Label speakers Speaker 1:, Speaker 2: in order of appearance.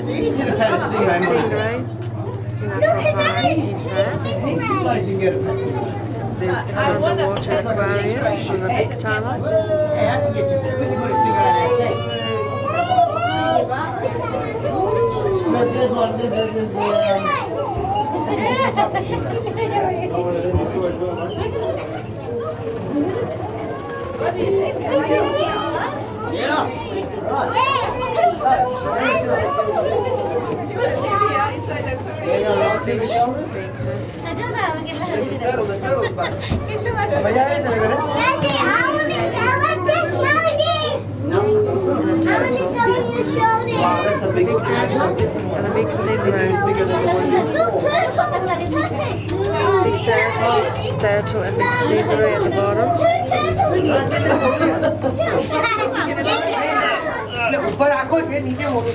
Speaker 1: stingray in Aquarium in Perth. There's it's underwater aquarium on a big tunnel.
Speaker 2: There's one, there's the yeah. Wow, that's a big turtle.
Speaker 1: And a big stingray.
Speaker 2: Bigger than the one.
Speaker 1: Big turtle and big stingray at the bottom.
Speaker 3: ऊपर आंखों में नीचे मोड़ो